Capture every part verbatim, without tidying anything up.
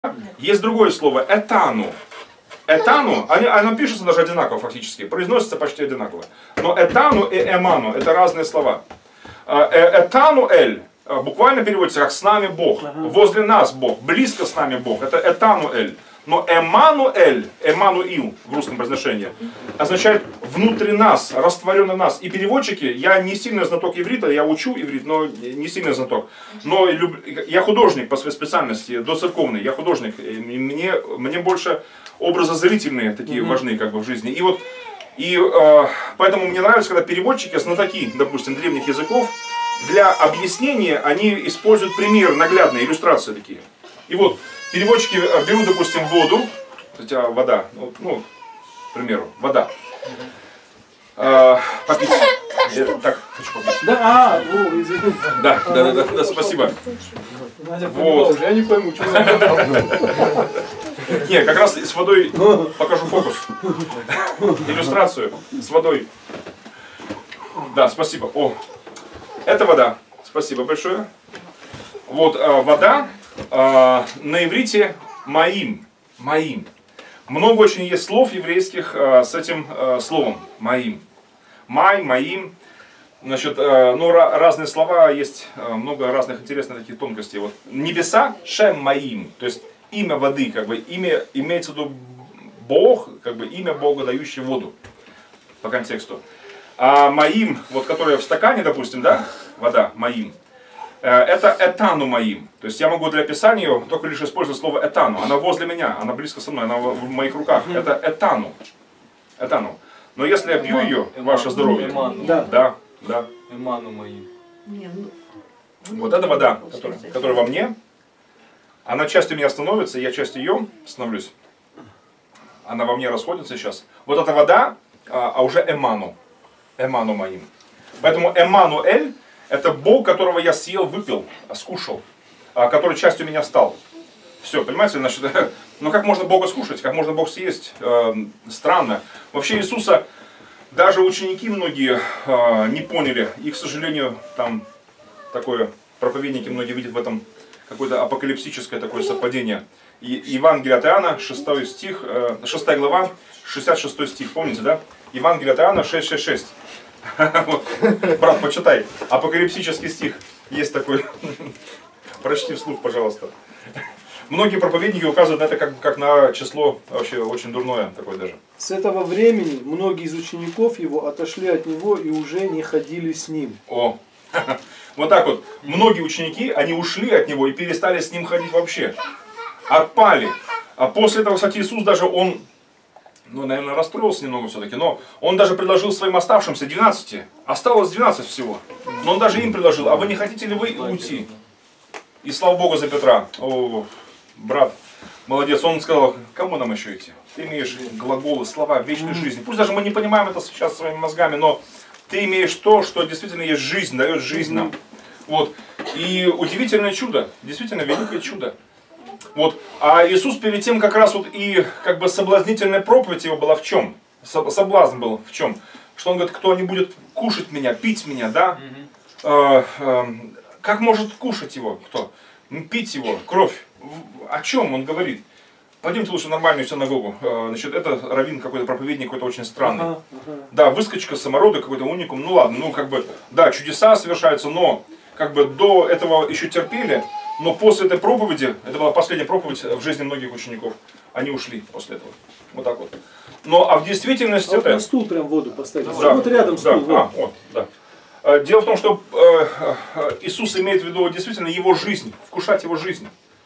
есть другое слово, этану. Этану, они, оно пишется даже одинаково фактически, произносится почти одинаково. Но этану и эману это разные слова. Этану эль буквально переводится как с нами Бог, возле нас Бог, близко с нами Бог. Это этану эль. Но Эммануэль, Эммануил в русском произношении, означает внутри нас, растворенный нас. И переводчики, я не сильный знаток иврита, я учу иврит, но не сильный знаток. Но я художник по своей специальности, доцерковный, я художник. И мне, мне больше образозрительные такие mm-hmm. важны как бы в жизни. И вот, и э, поэтому мне нравится, когда переводчики, знатоки, допустим, древних языков, для объяснения они используют примеры, наглядные иллюстрации такие. И вот переводчики берут, допустим, воду, хотя вода, ну, ну к примеру, вода. А, попить. Я так хочу попить. Да, а, о, извините. Да, да, да, да, да, спасибо. Надя, вот. Я не пойму, что я. Не, как раз с водой покажу фокус. Иллюстрацию с водой. Да, спасибо. О, это вода. Спасибо большое. Вот а, вода. Uh, на иврите маим, маим. Много очень есть слов еврейских uh, с этим uh, словом маим. Май, маим. Значит, uh, ну, разные слова, есть uh, много разных интересных таких тонкостей. Вот. Небеса, шем маим, то есть имя воды, как бы имя, имеется в виду Бог, как бы имя Бога, дающий воду, по контексту. А маим, вот которая в стакане, допустим, да, вода, маим. Это этану моим. То есть я могу для описания ее только лишь использовать слово этану. Она возле меня, она близко со мной, она в моих руках. Это этану. Этану. Но если я пью ее, ваше здоровье. Да, да, да. Эману моим. Вот эта вода, которая, которая во мне, она частью меня становится, я частью ее становлюсь. Она во мне расходится сейчас. Вот эта вода, а, а уже эману. Эману моим. Поэтому Эммануэль это Бог, которого я съел, выпил, скушал, который частью меня стал. Все, понимаете? Значит, ну как можно Бога скушать, как можно Бога съесть? Э, странно. Вообще Иисуса даже ученики многие э, не поняли. И, к сожалению, там такое, проповедники многие видят в этом какое-то апокалипсическое такое совпадение. И, Евангелие от Иоанна, шестой стих, э, шестая глава, шестьдесят шестой стих, помните, да? Евангелие от Иоанна шесть шесть шесть. Вот. Брат, почитай. Апокалипсический стих есть такой. Прочти вслух, пожалуйста. Многие проповедники указывают на это как, как на число вообще очень дурное такое даже. С этого времени многие из учеников его отошли от него и уже не ходили с ним. О, вот так вот. Многие ученики, они ушли от него и перестали с ним ходить вообще. Отпали. А после этого, кстати, Иисус даже он... Ну, наверное, расстроился немного все-таки, но он даже предложил своим оставшимся двенадцати, осталось двенадцать всего, но он даже им предложил, а вы не хотите ли вы уйти? И слава Богу за Петра. О, брат, молодец, он сказал, кому нам еще идти? Ты имеешь глаголы, слова вечной жизни. Пусть даже мы не понимаем это сейчас своими мозгами, но ты имеешь то, что действительно есть жизнь, дает жизнь нам. Вот. И удивительное чудо, действительно великое чудо. Вот. А Иисус перед тем как раз вот и как бы соблазнительная проповедь его была в чем? Соблазн был в чем? Что он говорит, кто не будет кушать меня, пить меня, да? Mm-hmm. э, э, как может кушать его кто? Пить его, кровь. О чем он говорит? Пойдемте лучше в нормальную синагогу. Э, значит, это раввин какой-то, проповедник какой-то очень странный. Uh-huh, uh-huh. Да, выскочка, самородок какой-то уникум. Ну ладно, ну как бы, да, чудеса совершаются, но как бы до этого еще терпели. Но после этой проповеди, это была последняя проповедь в жизни многих учеников, они ушли после этого. Вот так вот. Но а в действительности а это... Вот на стул прям воду поставить. Да, вот рядом да, стул. Да, а, вот, да. Дело в том, что э, Иисус имеет в виду действительно его жизнь, вкушать его жизнь.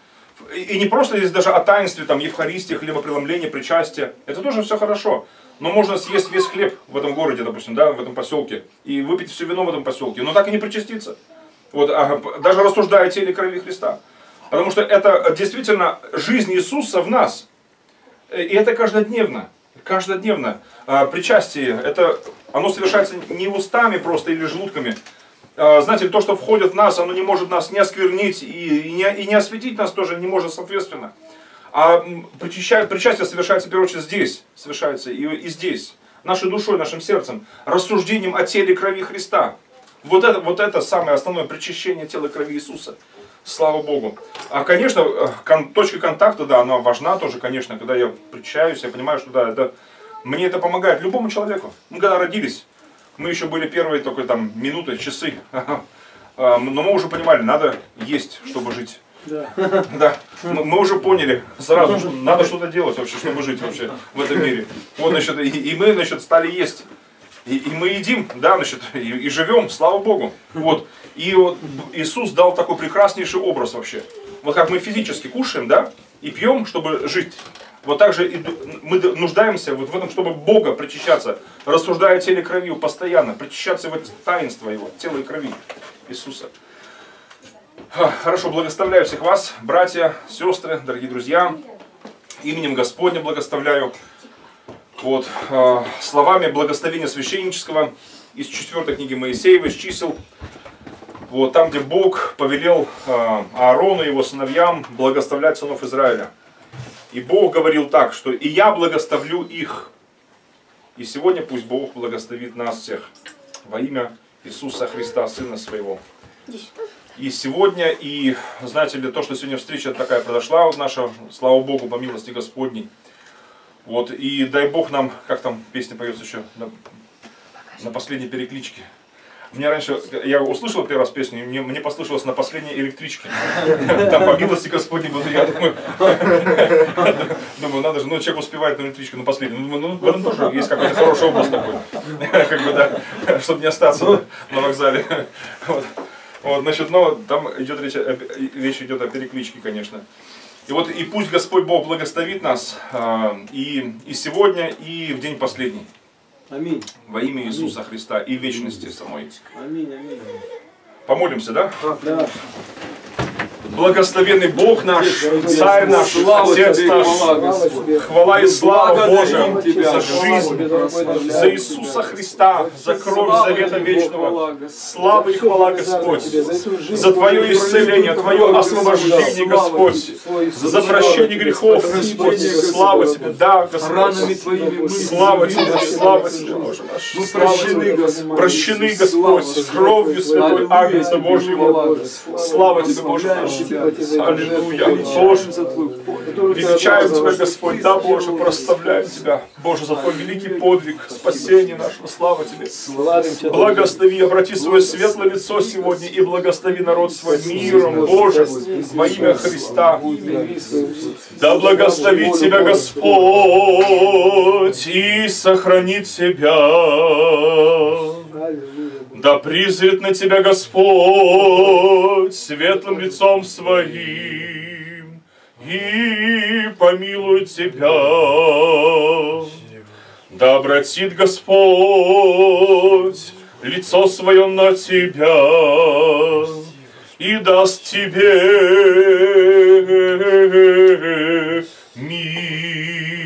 И не просто здесь даже о таинстве, там, Евхаристии, хлебопреломления, причастия. Это тоже все хорошо. Но можно съесть весь хлеб в этом городе, допустим, да, в этом поселке, и выпить все вино в этом поселке, но так и не причаститься. Вот, даже рассуждая о теле и крови Христа. Потому что это действительно жизнь Иисуса в нас. И это каждодневно. Каждодневно. Причастие, это, оно совершается не устами просто или желудками. Знаете, то, что входит в нас, оно не может нас не осквернить и не, и не осветить нас тоже не может соответственно. А причастие совершается в первую очередь здесь. Совершается и, и здесь. Нашей душой, нашим сердцем. Рассуждением о теле и крови Христа. Вот это, вот это самое основное причащение тела и крови Иисуса. Слава Богу. А, конечно, кон, точка контакта, да, она важна тоже, конечно, когда я причащаюсь, я понимаю, что да, это, мне это помогает любому человеку. Мы когда родились, мы еще были первые только там минуты, часы, но мы уже понимали, надо есть, чтобы жить. Да. Да. Мы, мы уже поняли сразу, что надо что-то делать вообще, чтобы жить вообще в этом мире. Вот, значит, и, и мы, значит, стали есть. И, и мы едим, да, значит, и, и живем, слава Богу. Вот. И вот Иисус дал такой прекраснейший образ вообще. Вот как мы физически кушаем, да, и пьем, чтобы жить. Вот так же и мы нуждаемся вот в этом, чтобы Бога причащаться, рассуждая о теле и крови постоянно, причащаться в таинство Его, тела и крови Иисуса. Хорошо, благословляю всех вас, братья, сестры, дорогие друзья. Именем Господня благословляю. Вот, э, словами благословения священнического из четвертой книги Моисеева, из чисел. Вот, там, где Бог повелел э, Аарону и его сыновьям благословлять сынов Израиля. И Бог говорил так, что «И я благословлю их». И сегодня пусть Бог благословит нас всех во имя Иисуса Христа, Сына Своего. И сегодня, и знаете ли, то, что сегодня встреча такая произошла, вот наша, слава Богу, по милости Господней. Вот, и дай Бог нам, как там песня поется еще, на, на последней перекличке. Мне раньше, я услышал первый раз песню, и мне, мне послышалось на последней электричке. Там по милости Господней буду, я думаю, думаю, надо же, ну человек успевает на электричку на последней. Ну, в этом тоже есть какой-то хороший образ такой, как бы, да, чтобы не остаться на вокзале. Вот. Вот, значит, но там идет речь, речь идет о перекличке, конечно. И вот и пусть Господь Бог благословит нас э, и, и сегодня, и в день последний. Аминь. Во имя Иисуса аминь. Христа и вечности самой. Аминь, аминь. Помолимся, да? Да. Благословенный Бог наш, Царь наш, Отец наш, хвала и слава Божия за жизнь, за Иисуса Христа, за кровь завета вечного. Слава и хвала, Господь, за Твое исцеление, Твое освобождение, Господь, за прощение грехов, Господь. Слава Тебе, да, Господь. Слава Тебе, слава Тебе, Боже наш. Мы прощены, Господь. Прощены, Господь, кровью Святой Агнца Божьего. Слава Тебе, Боже наш. Аллилуйя, Боже, величаем Тебя, Господь, да, Боже, прославляем Тебя, Боже, за Твой великий подвиг, спасение нашего, слава Тебе. Благослови, обрати свое светлое лицо сегодня и благослови народ свой миром, Боже, во имя Христа. Да благословит Тебя Господь и сохранит Тебя. Да призрит на Тебя Господь светлым лицом Своим и помилует Тебя. Да обратит Господь лицо Свое на Тебя и даст Тебе мир.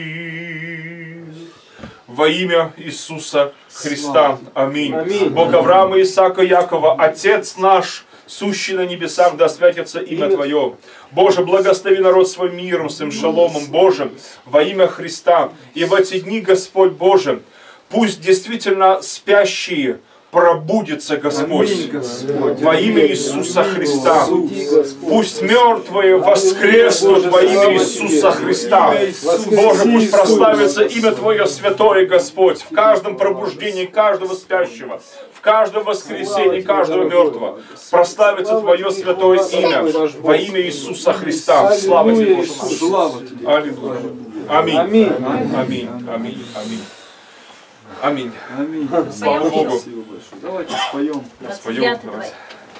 Во имя Иисуса Христа. Аминь. Аминь. Бог Авраама, Исаака, Якова, Отец наш, сущий на небесах, да святится имя Твое. Боже, благослови народ свой миром, своим шаломом, Боже, во имя Христа. И в эти дни, Господь Боже, пусть действительно спящие пробудится, Господь, аминь, Господь, во имя Иисуса Христа. Пусть мертвые воскреснут во имя Иисуса Христа. Боже, пусть прославится имя Твое святое, Господь, в каждом пробуждении каждого спящего, в каждом воскресении каждого мертвого. Прославится Твое святое имя во имя Иисуса Христа. Слава Тебе, Боже наш. Аллилуйя. Аминь. Аминь. Аминь. Аминь. Аминь. Аминь. Аминь. Слава Богу. Давайте споем. Споем. Давайте.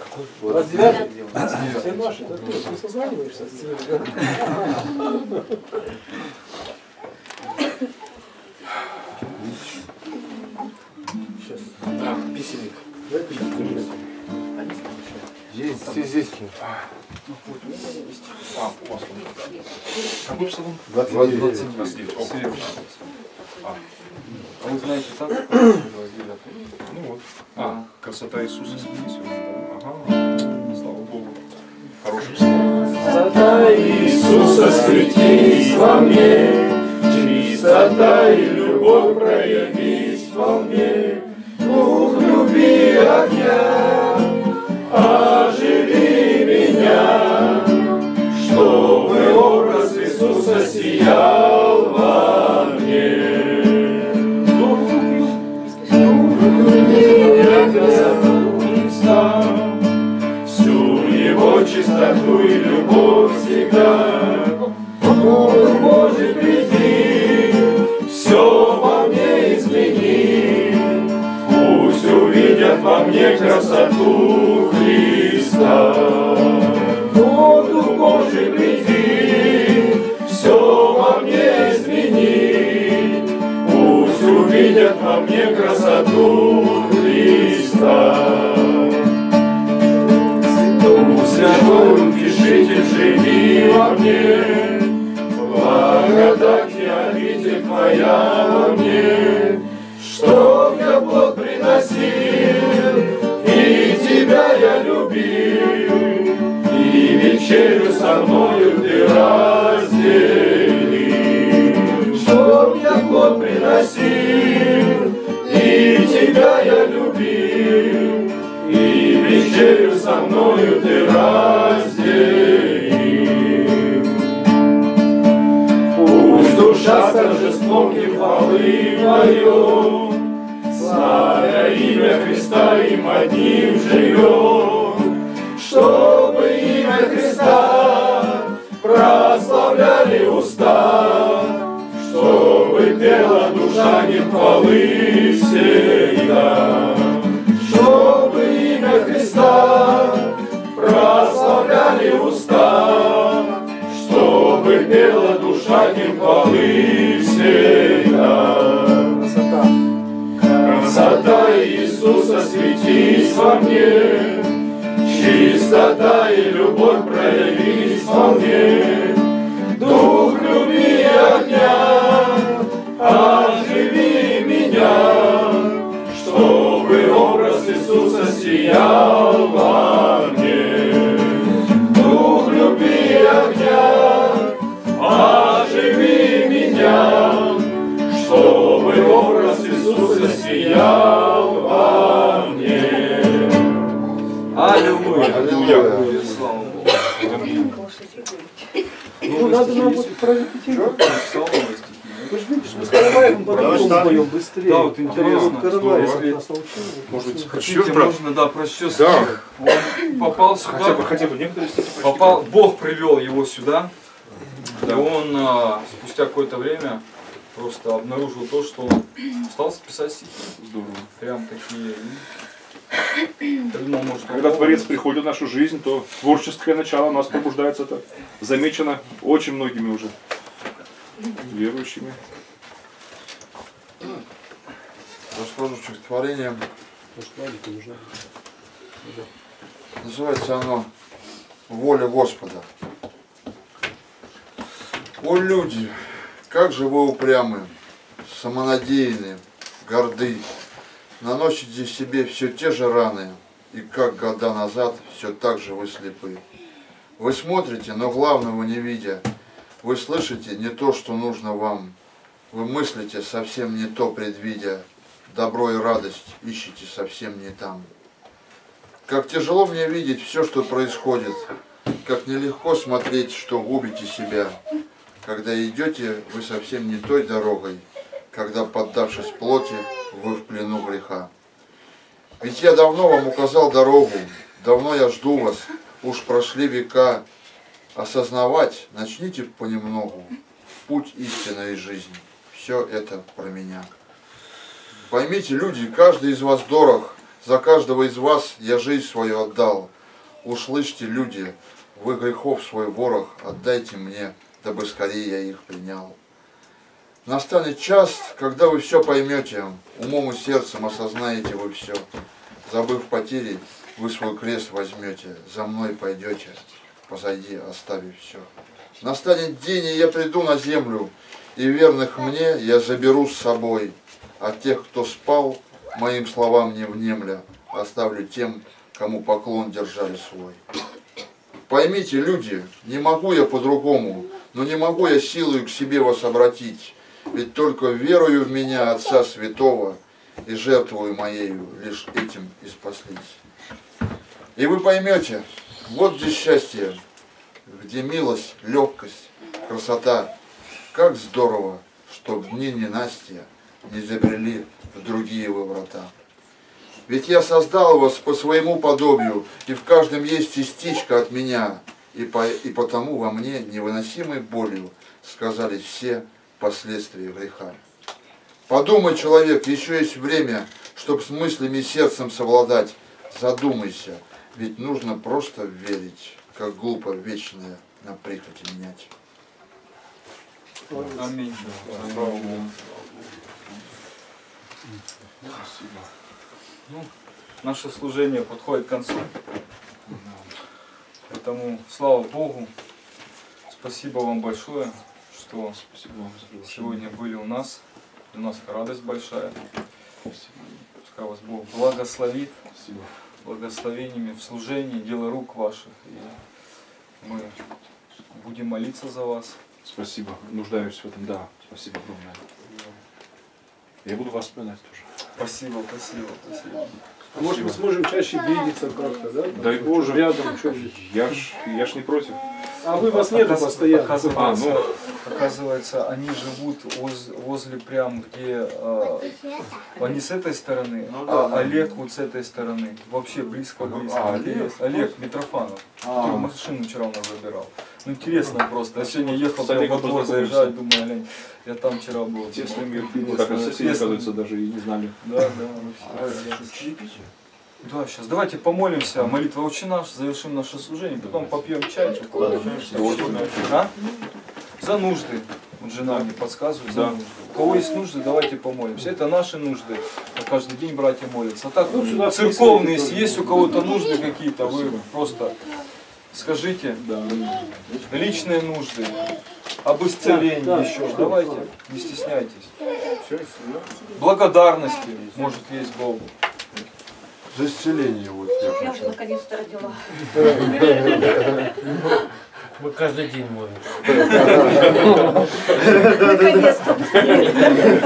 Все наши, ты созваниваешься с ними? Сейчас. Да, песенник. Здесь, здесь. А, у вас. Какой салон? двадцать девять. А. А вы знаете так? Ну вот. А, красота Иисуса светись. Ага. Слава Богу. Хороший псалом. Красота Иисуса светись во мне, чистота и любовь проявись во мне, дух любви огня, оживи меня, засиял во мне. Я красоту Христа, всю Его чистоту и любовь всегда. Дух Божий, приди, все во мне измени, пусть увидят во мне красоту Христа. О, Дух Божий, приди, все во мне измени, пусть увидят во мне красоту Христа. Дух Святой, Утешитель, живи во мне, благодать и обитель Твоя во мне, чтоб я плод приносил, и Тебя я любил, и вечерю со мною Ты раздели. Чтоб я плод приносил, и Тебя я любил, и вечерю со мною Ты раздели. Пусть душа с торжеством и хвалы поет, славя имя Христа им одним живет, чтобы имя Христа прославляли уста, чтобы пела душа не хвалы всегда, чтобы имя Христа прославляли уста, чтобы пела душа не хвалы всегда. Красота. Красота Иисуса светись во мне, чистота и любовь проявись во мне, дух любви и огня, оживи меня, чтобы образ Иисуса сиял во мне. Дух любви и огня, оживи меня, чтобы образ Иисуса сиял во мне. Аллилуйя. Аллилуйя. Слава Богу. Ну, надо нам вот прорепетировать. Псалмы, стихи. Вы же видишь, мы с Караваевым по-другому поем быстрее. Да, вот интересно, Вот Караваев здорово. нас научил. Может быть, Хотите, прочтём, брат? можно, да, прочтёт Да. стих. Он попал сюда, Хотя бы, хотя бы некоторые стихи прочти. попал, Бог привел его сюда, и он а, спустя какое-то время просто обнаружил то, что он стал писать стихи. Здорово. Прям такие. Я думал, может, Когда он- Творец приходит в нашу жизнь, то творческое начало у нас пробуждается. Это замечено очень многими уже верующими. Расскажу стихотворение. Называется оно «Воля Господа». О, люди, как же вы упрямы, самонадеянны, горды, наносите себе все те же раны, и как года назад все так же вы слепы. Вы смотрите, но главного не видя, вы слышите не то, что нужно вам, вы мыслите совсем не то, предвидя, добро и радость ищете совсем не там. Как тяжело мне видеть все, что происходит, как нелегко смотреть, что губите себя, когда идете вы совсем не той дорогой, когда, поддавшись плоти, вы в плену греха. Ведь я давно вам указал дорогу, давно я жду вас, уж прошли века. Осознавать начните понемногу, путь истины и жизнь, все это про меня. Поймите, люди, каждый из вас дорог, за каждого из вас я жизнь свою отдал. Услышьте, люди, вы грехов свой ворох отдайте мне, дабы скорее я их принял. Настанет час, когда вы все поймете, умом и сердцем осознаете вы все. Забыв потери, вы свой крест возьмете, за мной пойдете, позади оставив все. Настанет день, и я приду на землю, и верных мне я заберу с собой, а тех, кто спал, моим словам не внемля, оставлю тем, кому поклон держали свой. Поймите, люди, не могу я по-другому, но не могу я силою к себе вас обратить, ведь только верую в меня Отца Святого и жертвую моею лишь этим и спаслись. И вы поймете, вот где счастье, где милость, легкость, красота, Как здорово, чтоб дни ненастья не забрели в другие вы врата. Ведь я создал вас по своему подобию, и в каждом есть частичка от меня, и, по, и потому во мне невыносимой болью сказались все последствия греха. Подумай, человек, еще есть время, чтобы с мыслями и сердцем совладать. Задумайся, ведь нужно просто верить, как глупо вечное на прихоти менять. Аминь. Слава Богу. Ну, наше служение подходит к концу. Поэтому слава Богу. Спасибо вам большое, что сегодня были у нас. У нас радость большая. Пускай вас Бог благословит. Благословениями в служении, дело рук ваших. И мы будем молиться за вас. Спасибо. Нуждаюсь в этом, да. Спасибо огромное. Я буду вас вспоминать тоже. Спасибо, спасибо, спасибо. А может, мы сможем чаще видеться как-то, да? Дай Боже. Рядом, что ли? Я ж, я ж не против. А вы, вас нету постоянно. Оказывается, А, ну. оказывается, они живут воз, возле прям, где э, они с этой стороны, Ну, а да, Олег вот с этой стороны. Вообще близко-близко. А, Олег, Олег Митрофанов, А. который машину вчера у нас забирал. Ну интересно просто. Я сегодня ехал С прям Олегом во двор, познакомился. заезжаю, думаю, Олень, я там вчера был. Тесный мир. Интересно, Как раз соседи, тесно. оказывается, даже и не знали. Да, да, вообще. Да, сейчас давайте помолимся, молитва Отче наш, завершим наше служение, потом попьем чай. А? За нужды. Вот жена мне подсказывает, за Да. нужды. У кого есть нужды, давайте помолимся. Это наши нужды. Каждый день братья молятся. А так, Ну, сюда церковные, вписывайте если есть у кого-то нужды какие-то, вы просто скажите. Да. Личные нужды. Об исцелении Да, да. еще. Давайте, не стесняйтесь. Благодарности, может, есть Богу. За исцеление вот я Я хочу. уже наконец-то родила. Мы каждый день молимся. Наконец-то быстрее.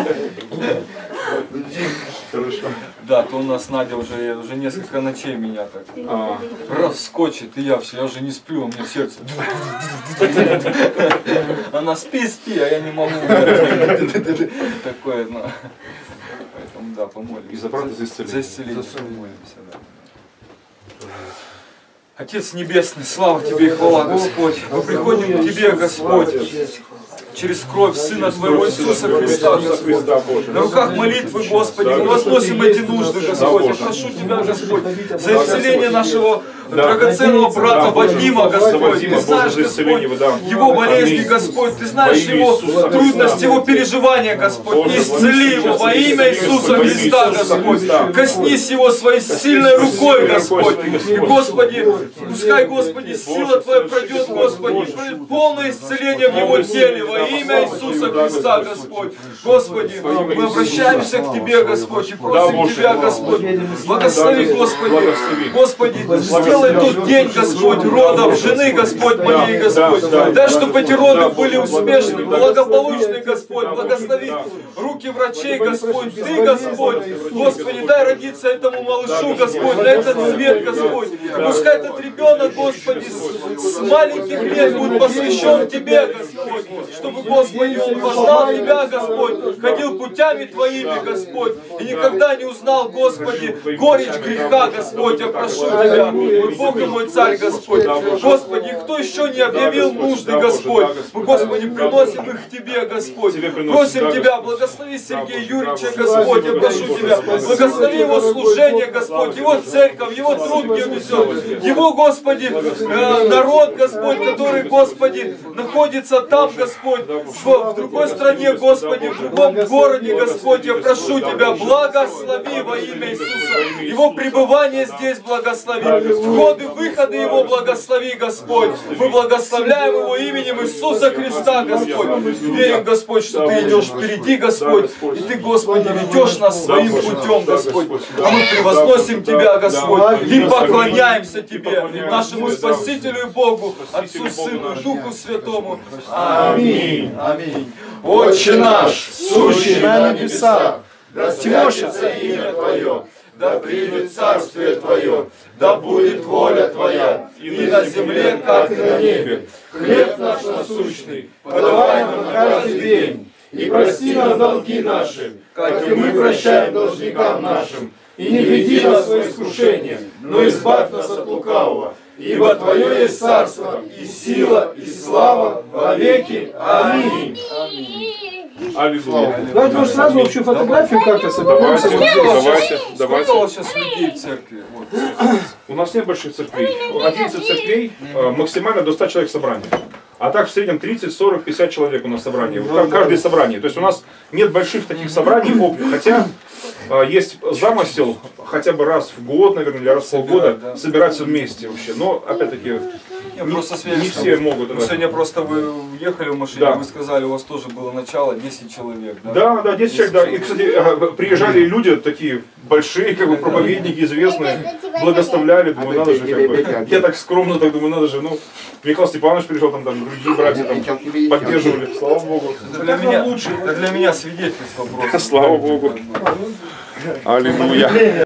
Хорошо. Да, то у нас Надя уже, уже несколько ночей меня так А, раз скочит, и я все, я уже не сплю, у меня сердце. Она спи, спи, а я не могу. Такое, ну. Поэтому да, помолимся. И за брата, за исцеление. За исцеление помолимся, да. Отец Небесный, слава Тебе и хвала, Господь. Мы приходим к Тебе, Господь, через кровь Сына Твоего Иисуса Христа, Господь. На руках молитвы, Господи, мы возносим эти нужды, Господь. Я прошу Тебя, Господь, за исцеление нашего драгоценного брата Вадима, Господь. Ты знаешь, Господь, его болезни, Господь. Ты знаешь его трудности, его переживания, Господь. И исцели его во имя Иисуса Христа, Господь. Коснись его своей сильной рукой, Господь. И, Господи, пускай, Господи, сила Твоя пройдет, Господи, полное исцеление в его теле во имя Иисуса Христа, Господь. Господи, мы обращаемся к Тебе, Господь, и просим Тебя, Господь, благослови, Господи, Господи, сделай тот день, Господь, родов жены, Господь, моей, Господь. Дай, чтобы эти роды были успешны, благополучны, Господь, благослови руки врачей, Господь, Ты, Господь, Господи, дай родиться этому малышу, Господь, на этот свет, Господь. Пускай этот ребенок, Господи, с, с маленьких лет будет посвящен Тебе, Господь, чтобы, Господи, он познал Тебя, Господь, ходил путями Твоими, Господь, и никогда не узнал, Господи, горечь греха, Господь, я прошу Тебя, мой Бог и мой Царь, Господь. Господи, кто еще не объявил нужды, Господь, мы, Господи, приносим их к Тебе, Господь. Просим Тебя, благослови Сергея Юрьевича, Господь, я прошу Тебя, благослови его служение, Господь, его церковь, его труд, где он несет, его, Господи, народ, Господь, который, Господи, находится там, Господь, в, в другой стране, Господи, в другом городе, Господь, я прошу Тебя, благослови во имя Иисуса. Его пребывание здесь благослови. Входы, выходы Его благослови, Господь. Мы благословляем Его именем Иисуса Христа, Господь. Верим, Господь, что Ты идешь впереди, Господь. И Ты, Господи, ведешь нас своим путем, Господь. А мы превозносим Тебя, Господь, и поклоняемся Тебе, нашему Спасителю и Богу, Отцу, Сыну и Духу Святому. Аминь. Аминь. Отче наш, сущий на небесах, да святится имя Твое, да придет царствие Твое, да будет воля Твоя, и на земле, как и на небе. Хлеб наш насущный, подавай нам каждый день. И прости нам долги наши, как и мы прощаем должникам нашим. И не веди нас в искушение, но избавь нас от лукавого. Ибо Твое есть царство, и сила, и слава во веки. Аминь. Аллилуйя. Давайте, может, сразу общую фотографию как-то соберемся. Давайте, давайте, Сколько давайте. у вас сейчас людей в церкви? Вот. У нас нет больших церквей. одиннадцать церквей, э, максимально до ста человек собрания. А так в среднем тридцать, сорок, пятьдесят человек у нас собрание. Вот каждое собрание. То есть у нас нет больших таких собраний, общих. Хотя э, есть замысел хотя бы раз в год, наверное, или раз в полгода да. собираться вместе вообще. Но опять-таки Я не, просто связь не с все тобой. могут. Ну, да. сегодня просто вы уехали в машине, Да. вы сказали, у вас тоже было начало десять человек, да? Да, да, десять человек, да. И, кстати, э, приезжали люди такие большие, как бы проповедники известные, благословляли, думаю, надо же, как бы. Я так скромно так думаю, надо же, ну, Михаил Степанович пришел, там, там другие братья там поддерживали, слава Богу. Это для меня, это для меня свидетельство просто. Слава Богу. Аллилуйя.